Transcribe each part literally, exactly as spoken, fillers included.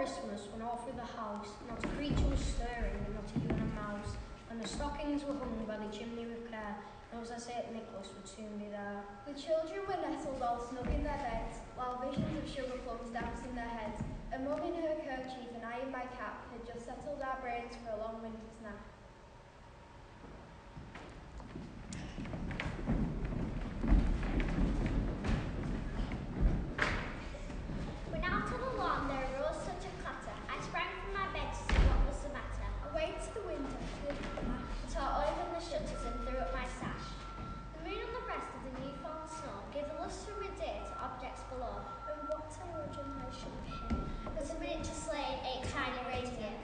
Christmas went all through the house, not a creature was stirring, and not even a mouse, and the stockings were hung by the chimney with care, and as I Saint Nicholas would soon be there. The children were nestled all snug in their beds, while visions of sugar plums danced in their heads, and Mum in her kerchief and I in my cap had just settled our brains for a long winter's nap. When out on the lawn there arose such a clatter, I sprang from my bed to see what was the matter. Away to the window, with my lamp, I tore open the shutters and threw up my sash. The moon on the breast of the new fallen snow gave a lustre midday to objects below, and what a legend I should hear. was a miniature sleigh, eight tiny reindeer.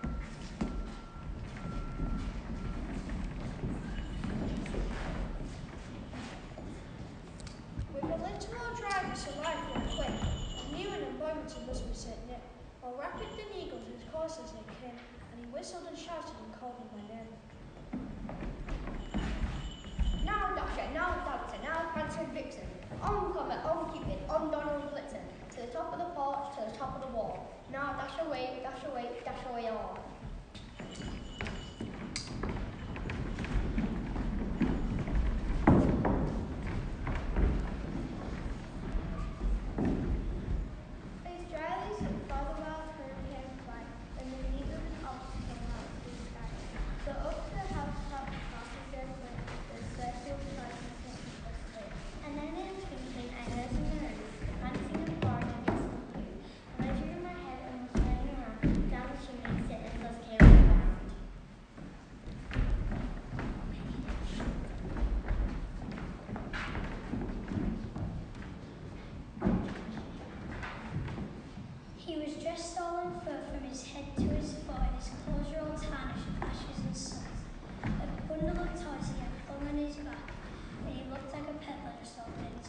With a little old driver so light and quick, I knew an employment must be sitting in, while rapid the eagles his courses they came, and he whistled and shouted and called me by name. Now Dasher, now Dancer, now Prancer and Vixen, on Comet, on Cupid, on Donald Blitzen, to the top of the porch, to the top of the wall. Now dash away, dash away, dash away all. These dry leaves and father wild hurricane fly, and the needle and ops came out of the sky. So up to the housetop, passes their foot, the circle tries to take the split. And then in a twinkling I heard in the roof, dancing and pouring against the blue, and I drew my head and was turning around, down the chimney, sitting thus came around. He was dressed all in fur from his head to his foot, and his clothes were all tarnished with ashes and soot. A bundle of toys he had flung on his back, and he looked like a peddler just opening his